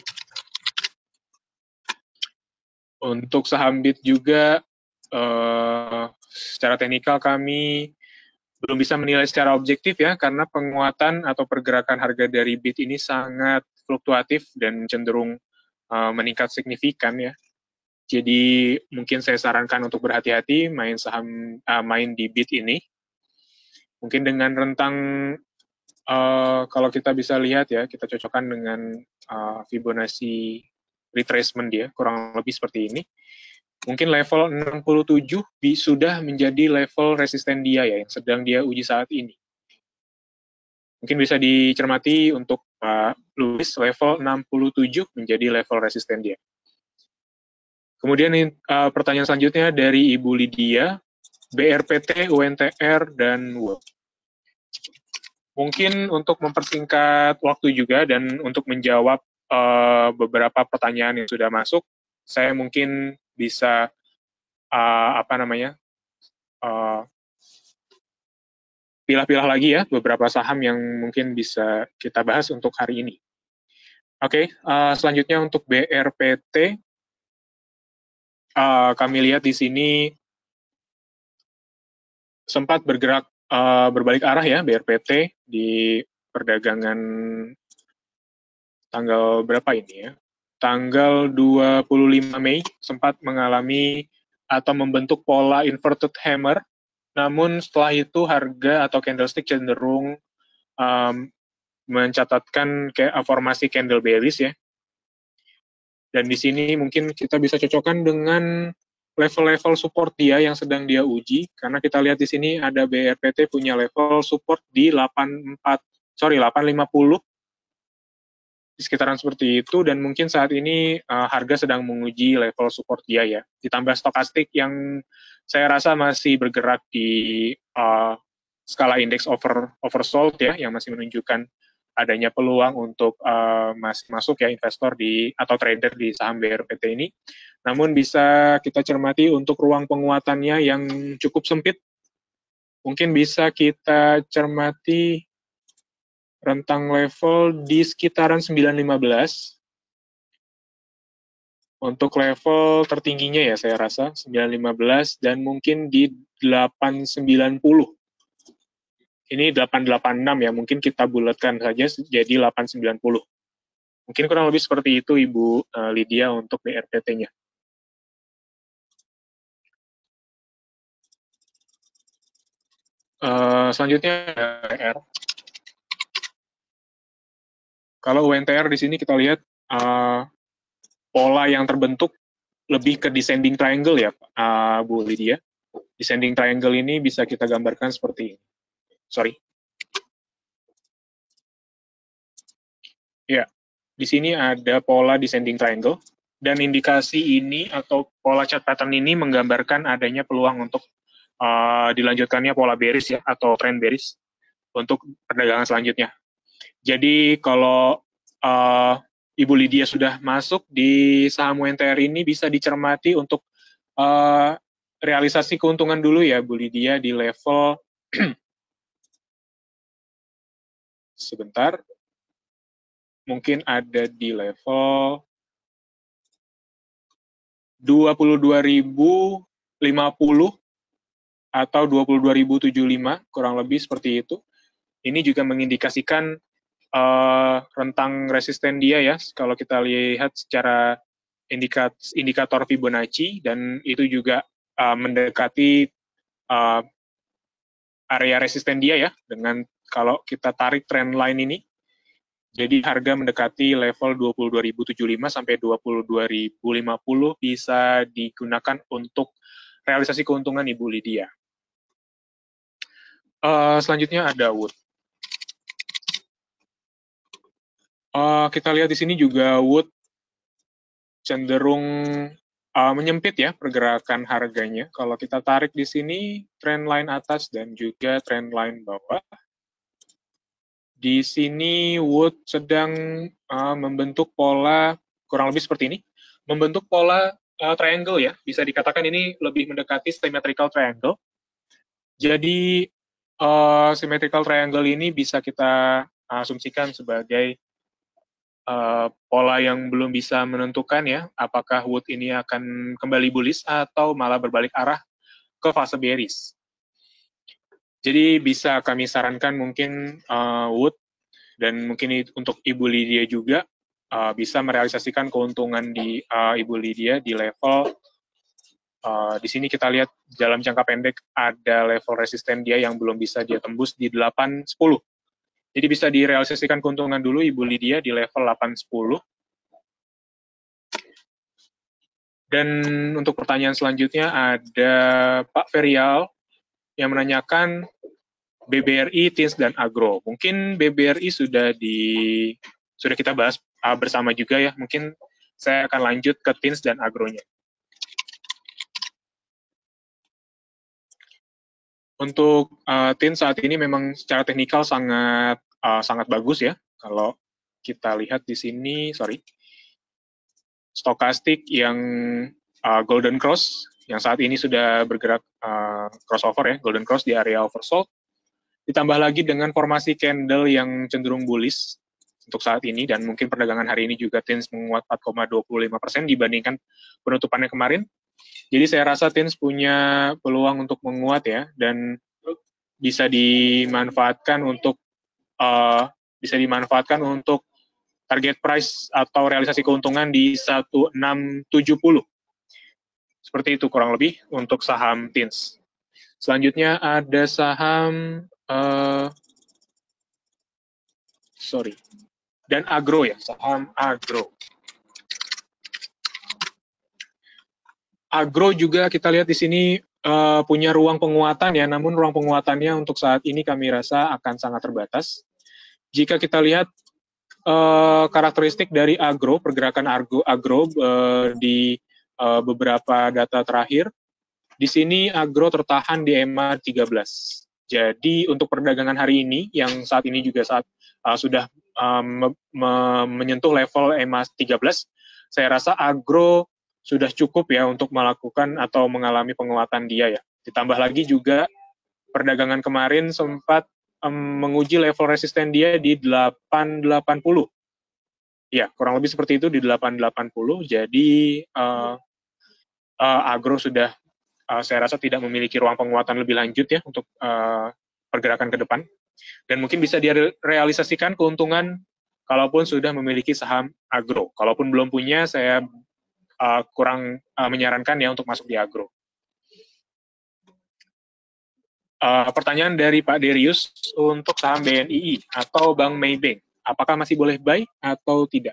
Untuk saham BIT juga, secara teknikal kami belum bisa menilai secara objektif ya, karena penguatan atau pergerakan harga dari BIT ini sangat fluktuatif dan cenderung meningkat signifikan ya. Jadi mungkin saya sarankan untuk berhati-hati main di BIT ini. Mungkin dengan rentang kalau kita bisa lihat ya, kita cocokkan dengan Fibonacci retracement dia, kurang lebih seperti ini. Mungkin level 67 sudah menjadi level resisten dia ya, yang sedang dia uji saat ini. Mungkin bisa dicermati untuk Pak Louis, level 67 menjadi level resisten dia. Kemudian pertanyaan selanjutnya dari Ibu Lydia, BRPT, UNTR, dan WOB. Mungkin untuk mempersingkat waktu juga dan untuk menjawab beberapa pertanyaan yang sudah masuk, saya mungkin bisa pilah-pilah lagi ya beberapa saham yang mungkin bisa kita bahas untuk hari ini. Oke, selanjutnya untuk BRPT, kami lihat di sini sempat bergerak berbalik arah ya BRPT di perdagangan tanggal berapa ini ya? Tanggal 25 Mei sempat mengalami atau membentuk pola inverted hammer, namun setelah itu harga atau candlestick cenderung mencatatkan formasi candle bearish ya. Dan di sini mungkin kita bisa cocokkan dengan level-level support dia yang sedang dia uji, karena kita lihat di sini ada BRPT punya level support di 850 di sekitaran seperti itu, dan mungkin saat ini harga sedang menguji level support dia ya. Ditambah stokastik yang saya rasa masih bergerak di skala indeks oversold ya, yang masih menunjukkan adanya peluang untuk masuk ya investor atau trader di saham BRPT ini. Namun bisa kita cermati untuk ruang penguatannya yang cukup sempit. Mungkin bisa kita cermati rentang level di sekitaran 915. Untuk level tertingginya ya saya rasa 915 dan mungkin di 890. Ini 886 ya, mungkin kita bulatkan saja jadi 890. Mungkin kurang lebih seperti itu Ibu Lydia untuk BRPT-nya. Selanjutnya UNTR. Kalau UNTR di sini kita lihat pola yang terbentuk lebih ke descending triangle ya Bu Lydia. Descending triangle ini bisa kita gambarkan seperti ini. Sorry. Ya, di sini ada pola descending triangle, dan indikasi ini atau pola chart pattern ini menggambarkan adanya peluang untuk dilanjutkannya pola bearish ya, atau trend bearish untuk perdagangan selanjutnya. Jadi kalau Ibu Lydia sudah masuk di saham UNTR ini, bisa dicermati untuk realisasi keuntungan dulu ya Bu Lydia di level sebentar, mungkin ada di level 22.050 atau 22.075, kurang lebih seperti itu. Ini juga mengindikasikan rentang resisten dia ya, kalau kita lihat secara indikator Fibonacci, dan itu juga mendekati area resisten dia ya, dengan kalau kita tarik trend line ini. Jadi harga mendekati level 22.075 sampai 22.050 bisa digunakan untuk realisasi keuntungan Ibu Lydia. Selanjutnya ada Wood. Kita lihat di sini juga Wood cenderung menyempit ya pergerakan harganya. Kalau kita tarik di sini trend line atas dan juga trend line bawah. Di sini Wood sedang membentuk pola kurang lebih seperti ini. Membentuk pola triangle ya. Bisa dikatakan ini lebih mendekati symmetrical triangle. Jadi symmetrical triangle ini bisa kita asumsikan sebagai pola yang belum bisa menentukan ya, apakah Wood ini akan kembali bullish atau malah berbalik arah ke fase bearish. Jadi bisa kami sarankan mungkin Wood, dan mungkin untuk Ibu Lydia juga bisa merealisasikan keuntungan di Ibu Lydia di level di sini kita lihat dalam jangka pendek ada level resisten dia yang belum bisa dia tembus di 810. Jadi bisa direalisasikan keuntungan dulu Ibu Lydia di level 810. Dan untuk pertanyaan selanjutnya ada Pak Ferial yang menanyakan BBRI, TINS, dan Agro. Mungkin BBRI sudah kita bahas bersama juga ya. Mungkin saya akan lanjut ke TINS dan Agronya. Untuk TINS saat ini memang secara teknikal sangat bagus ya. Kalau kita lihat di sini, stokastik yang golden cross, yang saat ini sudah bergerak crossover ya, golden cross di area oversold, ditambah lagi dengan formasi candle yang cenderung bullish untuk saat ini, dan mungkin perdagangan hari ini juga TINS menguat 4,25% dibandingkan penutupannya kemarin. Jadi saya rasa TINS punya peluang untuk menguat ya, dan bisa dimanfaatkan untuk target price atau realisasi keuntungan di 1670. Seperti itu kurang lebih untuk saham TINS. Selanjutnya ada saham dan agro ya, saham agro. Agro juga kita lihat di sini punya ruang penguatan ya, namun ruang penguatannya untuk saat ini kami rasa akan sangat terbatas. Jika kita lihat karakteristik dari agro, pergerakan agro di beberapa data terakhir, di sini agro tertahan di EMA 13. Jadi untuk perdagangan hari ini, yang saat ini juga sudah menyentuh level EMA 13, saya rasa agro sudah cukup ya untuk melakukan atau mengalami penguatan dia ya. Ditambah lagi juga perdagangan kemarin sempat menguji level resisten dia di 880. Ya, kurang lebih seperti itu di 880. Jadi agro sudah saya rasa tidak memiliki ruang penguatan lebih lanjut ya untuk pergerakan ke depan. Dan mungkin bisa direalisasikan keuntungan kalaupun sudah memiliki saham agro. Kalaupun belum punya, saya kurang menyarankan ya untuk masuk di agro. Pertanyaan dari Pak Darius untuk saham BNII atau Bank Maybank, apakah masih boleh buy atau tidak?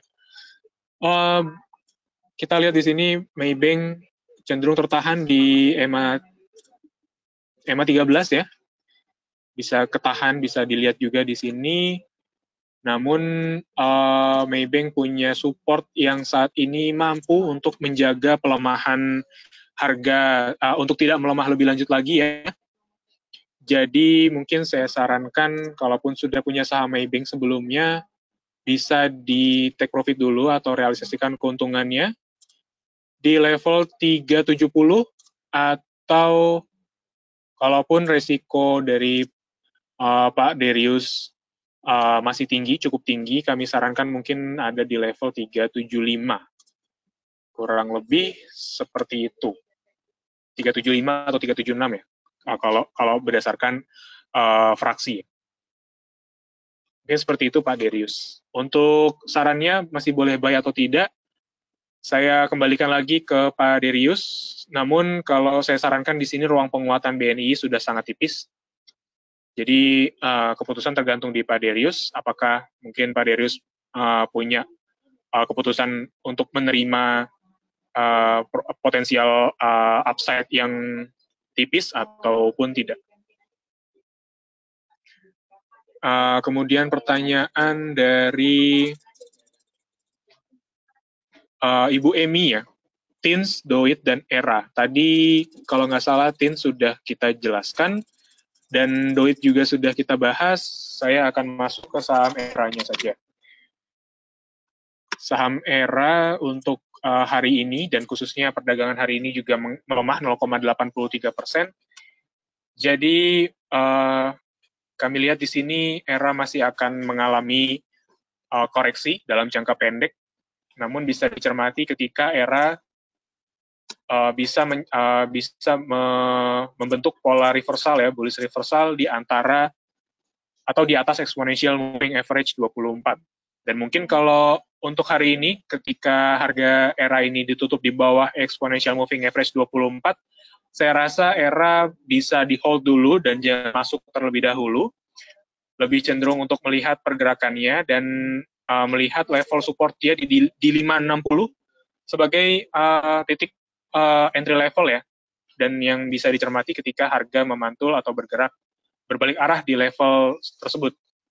Kita lihat di sini Maybank cenderung tertahan di EMA 13 ya, bisa ketahan, bisa dilihat juga di sini. Namun Maybank punya support yang saat ini mampu untuk menjaga pelemahan harga, untuk tidak melemah lebih lanjut lagi ya. Jadi mungkin saya sarankan kalaupun sudah punya saham Maybank sebelumnya, bisa di take profit dulu atau realisasikan keuntungannya di level 370, atau kalaupun resiko dari Pak Darius masih tinggi, cukup tinggi, kami sarankan mungkin ada di level 375. Kurang lebih seperti itu. 375 atau 376 ya, kalau berdasarkan fraksi. Oke, seperti itu Pak Darius. Untuk sarannya masih boleh buy atau tidak, saya kembalikan lagi ke Pak Darius. Namun kalau saya sarankan di sini ruang penguatan BNI sudah sangat tipis. Jadi keputusan tergantung di Pak Darius, apakah mungkin Pak Darius punya keputusan untuk menerima potensial upside yang tipis ataupun tidak. Kemudian pertanyaan dari Ibu Emi ya, TINS, DOIT, dan ERA. Tadi kalau nggak salah TINS sudah kita jelaskan, dan DOIT juga sudah kita bahas. Saya akan masuk ke saham ERA-nya saja. Saham ERA untuk hari ini, dan khususnya perdagangan hari ini juga melemah 0,83%. Jadi kami lihat di sini ERA masih akan mengalami koreksi dalam jangka pendek, namun bisa dicermati ketika ERA bisa membentuk pola reversal ya, bullish reversal di antara atau di atas exponential moving average 24. Dan mungkin kalau untuk hari ini ketika harga ERA ini ditutup di bawah exponential moving average 24, saya rasa ERA bisa di hold dulu dan jangan masuk terlebih dahulu. Lebih cenderung untuk melihat pergerakannya dan melihat level support dia di 560 sebagai titik entry level ya, dan yang bisa dicermati ketika harga memantul atau bergerak berbalik arah di level tersebut.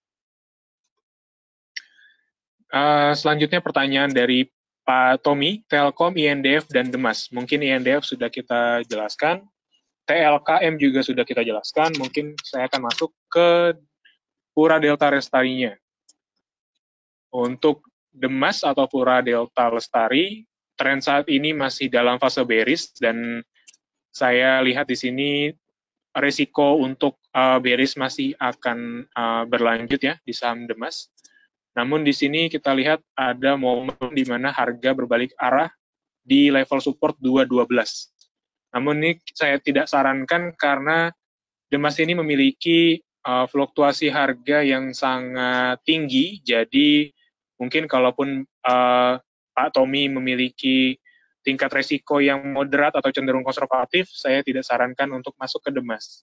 Selanjutnya pertanyaan dari Pak Tommy, Telkom, INDF, dan Demas. Mungkin INDF sudah kita jelaskan, TLKM juga sudah kita jelaskan, mungkin saya akan masuk ke Pura Delta Lestarinya. Untuk Demas atau Pura Delta Lestari, tren saat ini masih dalam fase bearish dan saya lihat di sini resiko untuk bearish masih akan berlanjut ya di saham Demas. Namun di sini kita lihat ada momen di mana harga berbalik arah di level support 212. Namun ini saya tidak sarankan karena Demas ini memiliki fluktuasi harga yang sangat tinggi, jadi mungkin kalaupun Pak Tommy memiliki tingkat resiko yang moderat atau cenderung konservatif, saya tidak sarankan untuk masuk ke Demas.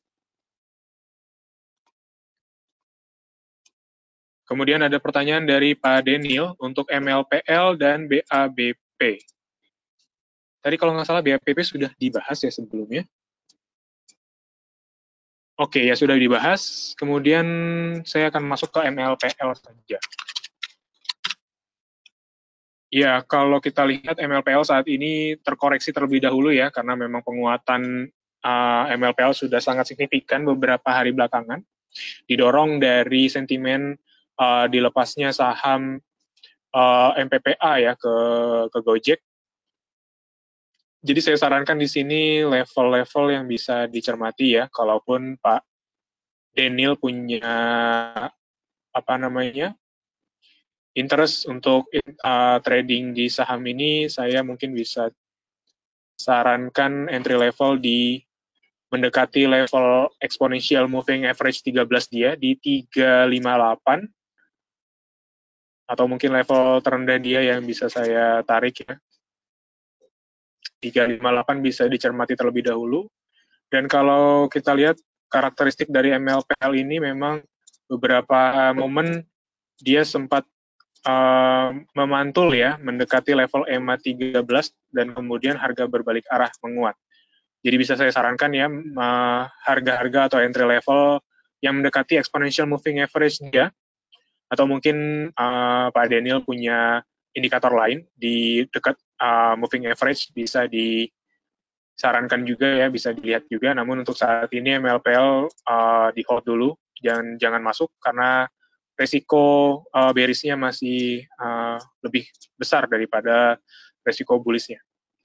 Kemudian ada pertanyaan dari Pak Daniel untuk MLPL dan BABP. Tadi kalau nggak salah BABP sudah dibahas ya sebelumnya. Oke, ya sudah dibahas. Kemudian saya akan masuk ke MLPL saja. Ya, kalau kita lihat MLPL saat ini terkoreksi terlebih dahulu ya, karena memang penguatan MLPL sudah sangat signifikan beberapa hari belakangan, didorong dari sentimen dilepasnya saham MPPA ya ke Gojek. Jadi saya sarankan di sini level-level yang bisa dicermati ya, kalaupun Pak Daniel punya apa namanya interest untuk trading di saham ini, saya mungkin bisa sarankan entry level di mendekati level exponential moving average 13 dia di 358 atau mungkin level terendah dia yang bisa saya tarik ya. 358 bisa dicermati terlebih dahulu. Dan kalau kita lihat karakteristik dari MLPL ini memang beberapa momen dia sempat memantul ya, mendekati level EMA 13 dan kemudian harga berbalik arah menguat. Jadi bisa saya sarankan ya, harga-harga atau entry level yang mendekati exponential moving average dia, atau mungkin Pak Daniel punya indikator lain di dekat moving average bisa disarankan juga ya, bisa dilihat juga. Namun untuk saat ini MLPL di hold dulu, jangan masuk karena resiko bearish-nya masih lebih besar daripada resiko bullish-nya.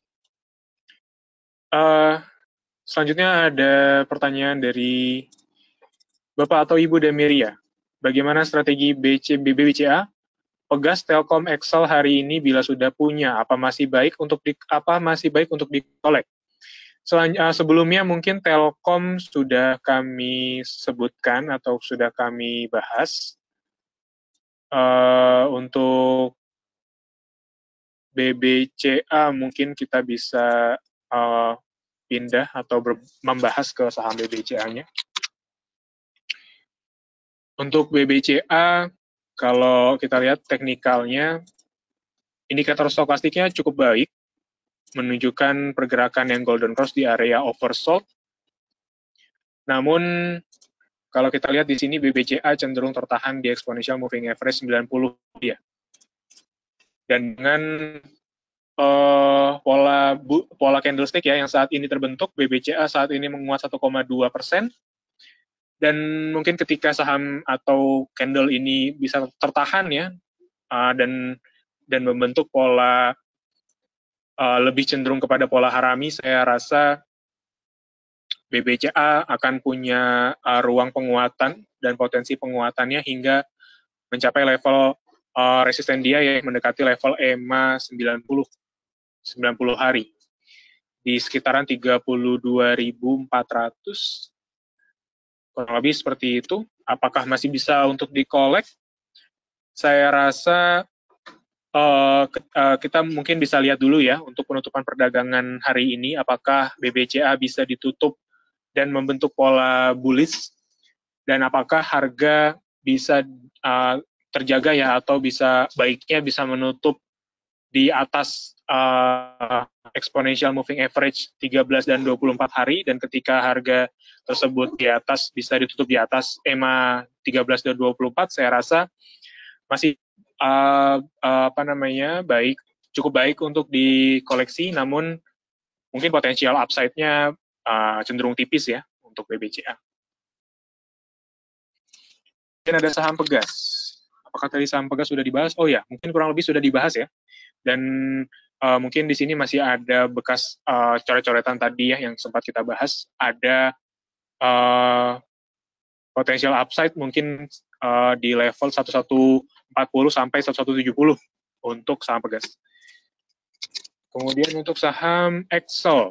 Selanjutnya ada pertanyaan dari Bapak atau Ibu Demiria. Bagaimana strategi BBCA? Pegas Telkom Excel hari ini bila sudah punya, apa masih baik untuk dikolek? Sebelumnya mungkin Telkom sudah kami sebutkan atau sudah kami bahas. Untuk BBCA mungkin kita bisa pindah atau membahas ke saham BBCA-nya. Untuk BBCA, kalau kita lihat teknikalnya, indikator stokastiknya cukup baik, menunjukkan pergerakan yang golden cross di area oversold. Namun, kalau kita lihat di sini BBCA cenderung tertahan di exponential moving average 90 dia. Dan dengan pola candlestick ya yang saat ini terbentuk, BBCA saat ini menguat 1,2%. Dan mungkin ketika saham atau candle ini bisa tertahan ya dan membentuk pola lebih cenderung kepada pola harami, saya rasa BBCA akan punya ruang penguatan dan potensi penguatannya hingga mencapai level resisten dia yang mendekati level EMA 90 hari di sekitaran 32.400, kurang lebih seperti itu. Apakah masih bisa untuk dikolek? Saya rasa kita mungkin bisa lihat dulu ya untuk penutupan perdagangan hari ini, apakah BBCA bisa ditutup dan membentuk pola bullish, dan apakah harga bisa terjaga ya atau baiknya bisa menutup di atas exponential moving average 13 dan 24 hari, dan ketika harga tersebut di atas bisa ditutup di atas EMA 13 dan 24, saya rasa masih cukup baik untuk dikoleksi, namun mungkin potensial upside-nya cenderung tipis ya untuk BBCA. Dan ada saham Pegas. apakah tadi saham pegas sudah dibahas? Oh ya, mungkin kurang lebih sudah dibahas ya. Dan mungkin di sini masih ada bekas coret-coretan tadi ya yang sempat kita bahas. Ada potential upside mungkin di level 1140 sampai 1170 untuk saham pegas. Kemudian untuk saham Excel,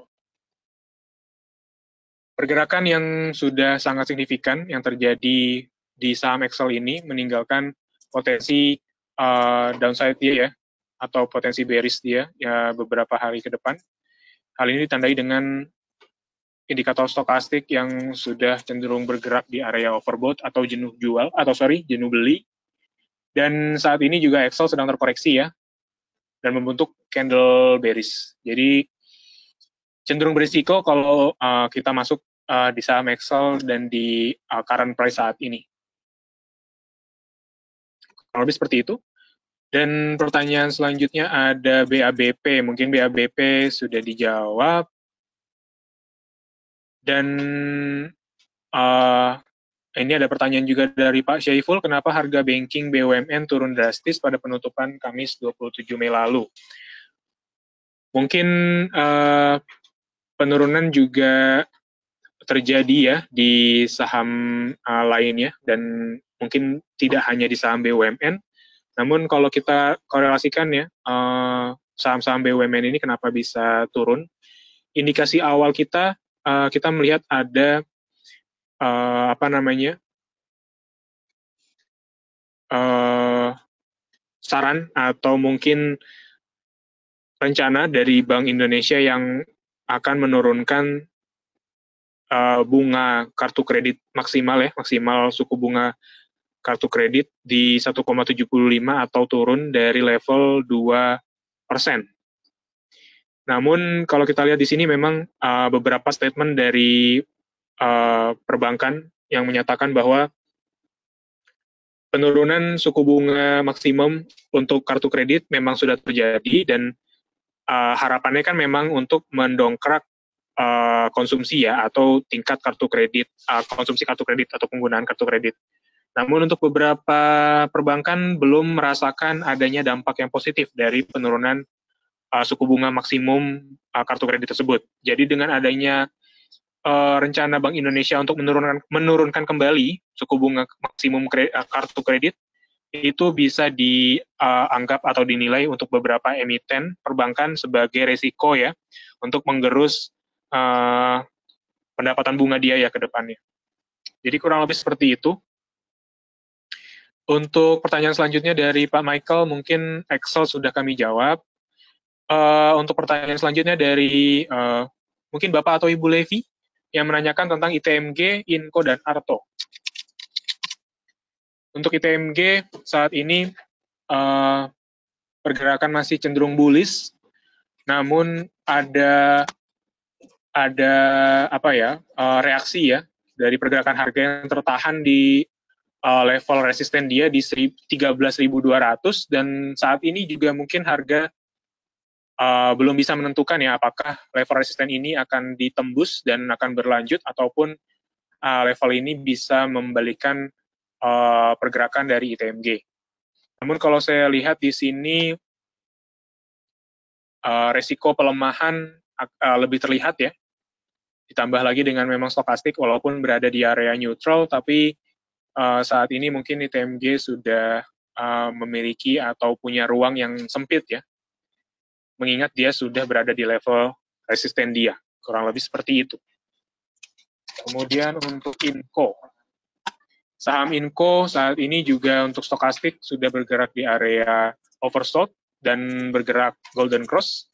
pergerakan yang sudah sangat signifikan yang terjadi di saham Excel ini meninggalkan potensi downside dia ya, atau potensi bearish dia ya beberapa hari ke depan. Hal ini ditandai dengan indikator stokastik yang sudah cenderung bergerak di area overbought atau jenuh jual, jenuh beli. Dan saat ini juga Excel sedang terkoreksi ya, dan membentuk candle bearish. Jadi cenderung berisiko kalau kita masuk di saham Excel dan di current price saat ini. Kurang lebih seperti itu. Dan pertanyaan selanjutnya ada BABP. Mungkin BABP sudah dijawab. Dan ini ada pertanyaan juga dari Pak Syaiful, kenapa harga banking BUMN turun drastis pada penutupan Kamis 27 Mei lalu? Mungkin penurunan juga terjadi ya di saham lainnya, dan mungkin tidak hanya di saham BUMN, namun kalau kita korelasikan ya, saham-saham BUMN ini kenapa bisa turun, indikasi awal kita melihat ada saran atau mungkin rencana dari Bank Indonesia yang akan menurunkan bunga kartu kredit maksimal ya, maksimal suku bunga kartu kredit di 1,75 atau turun dari level 2%. Namun kalau kita lihat di sini memang beberapa statement dari perbankan yang menyatakan bahwa penurunan suku bunga maksimum untuk kartu kredit memang sudah terjadi, dan harapannya kan memang untuk mendongkrak konsumsi ya, atau tingkat kartu kredit, konsumsi kartu kredit atau penggunaan kartu kredit. Namun untuk beberapa perbankan belum merasakan adanya dampak yang positif dari penurunan suku bunga maksimum kartu kredit tersebut. Jadi dengan adanya rencana Bank Indonesia untuk menurunkan kembali suku bunga maksimum kartu kredit, itu bisa dianggap atau dinilai untuk beberapa emiten perbankan sebagai resiko ya, untuk menggerus pendapatan bunga dia ya ke depannya. Jadi kurang lebih seperti itu. Untuk pertanyaan selanjutnya dari Pak Michael, mungkin Excel sudah kami jawab. Untuk pertanyaan selanjutnya dari mungkin Bapak atau Ibu Levi, yang menanyakan tentang ITMG, Inco, dan Arto. Untuk ITMG saat ini pergerakan masih cenderung bullish, namun ada reaksi ya dari pergerakan harga yang tertahan di level resisten dia di 13.200, dan saat ini juga mungkin harga belum bisa menentukan ya apakah level resisten ini akan ditembus dan akan berlanjut, ataupun level ini bisa membalikan pergerakan dari ITMG. Namun kalau saya lihat di sini resiko pelemahan lebih terlihat ya, ditambah lagi dengan memang stokastik walaupun berada di area neutral, tapi saat ini mungkin ITMG sudah memiliki atau punya ruang yang sempit ya, mengingat dia sudah berada di level resisten dia, kurang lebih seperti itu. Kemudian untuk Inco, saham Inco saat ini juga untuk stokastik sudah bergerak di area oversold dan bergerak golden cross,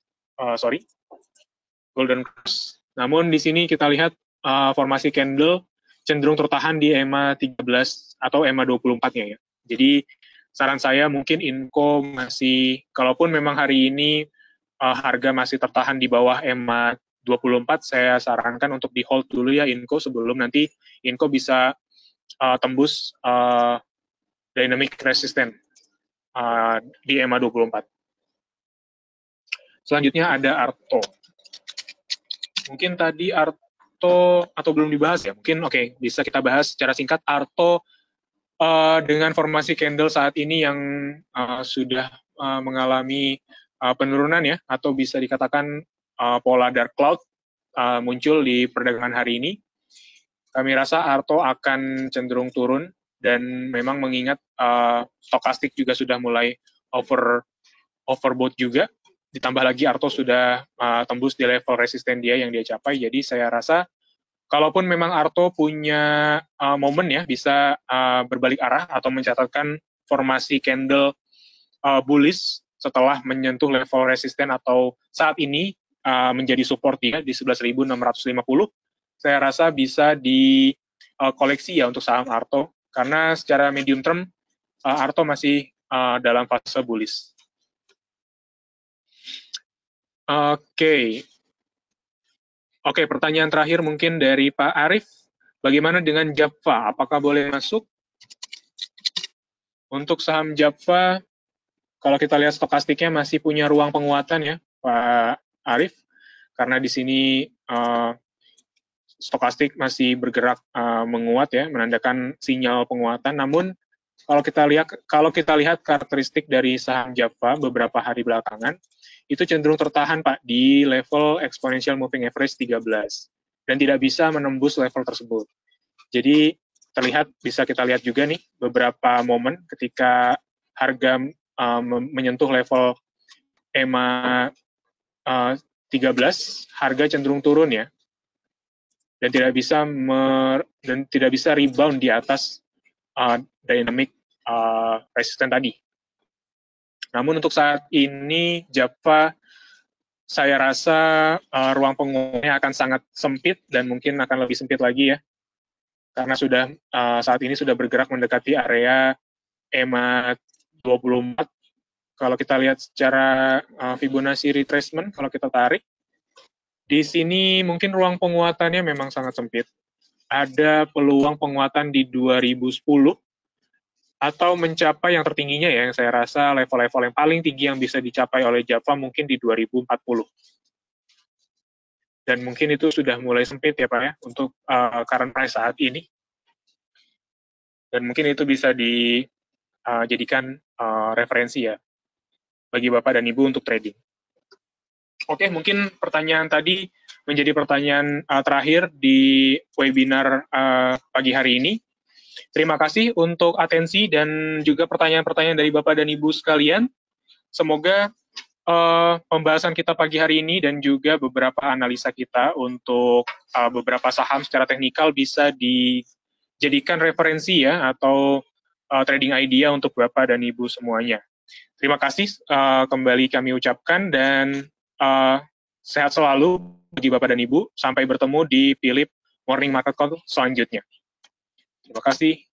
golden cross. Namun di sini kita lihat formasi candle cenderung tertahan di EMA 13 atau EMA 24-nya ya. Jadi saran saya mungkin Inco masih, kalaupun memang hari ini harga masih tertahan di bawah EMA 24, saya sarankan untuk di hold dulu ya Inco, sebelum nanti Inco bisa tembus dynamic resistance di EMA 24. Selanjutnya ada Arto. Mungkin tadi Arto atau belum dibahas ya, mungkin oke, bisa kita bahas secara singkat. Arto dengan formasi candle saat ini yang sudah mengalami penurunan ya, atau bisa dikatakan pola dark cloud muncul di perdagangan hari ini, kami rasa Arto akan cenderung turun, dan memang mengingat stokastik juga sudah mulai overbought juga, ditambah lagi Arto sudah tembus di level resisten dia yang dia capai, jadi saya rasa kalaupun memang Arto punya momen ya, bisa berbalik arah atau mencatatkan formasi candle bullish setelah menyentuh level resisten atau saat ini menjadi support dia di 11.650, saya rasa bisa di koleksi ya untuk saham Arto, karena secara medium term Arto masih dalam fase bullish. Oke, pertanyaan terakhir mungkin dari Pak Arif. Bagaimana dengan Java? Apakah boleh masuk? Untuk saham Java, kalau kita lihat stokastiknya masih punya ruang penguatan ya, Pak Arif. Karena di sini stokastik masih bergerak menguat ya, menandakan sinyal penguatan. Namun kalau kita lihat karakteristik dari saham Java beberapa hari belakangan, itu cenderung tertahan Pak di level exponential moving average 13 dan tidak bisa menembus level tersebut. Jadi bisa kita lihat juga nih beberapa momen ketika harga menyentuh level EMA 13, harga cenderung turun ya, dan tidak bisa rebound di atas dynamic resisten tadi. Namun untuk saat ini Java, saya rasa ruang penguatnya akan sangat sempit dan mungkin akan lebih sempit lagi ya, karena saat ini sudah bergerak mendekati area EMA 24. Kalau kita lihat secara Fibonacci retracement, kalau kita tarik, di sini mungkin ruang penguatannya memang sangat sempit. Ada peluang penguatan di 2010, atau mencapai yang tertingginya ya, yang saya rasa level-level yang paling tinggi yang bisa dicapai oleh Java mungkin di 2040. Dan mungkin itu sudah mulai sempit ya Pak ya, untuk current price saat ini. Dan mungkin itu bisa dijadikan referensi ya, bagi Bapak dan Ibu untuk trading. Oke, mungkin pertanyaan tadi menjadi pertanyaan terakhir di webinar pagi hari ini. Terima kasih untuk atensi dan juga pertanyaan-pertanyaan dari Bapak dan Ibu sekalian. Semoga pembahasan kita pagi hari ini dan juga beberapa analisa kita untuk beberapa saham secara teknikal bisa dijadikan referensi ya, atau trading idea untuk Bapak dan Ibu semuanya. Terima kasih kembali kami ucapkan, dan sehat selalu bagi Bapak dan Ibu. Sampai bertemu di Philip Morning Market Call selanjutnya. Terima kasih.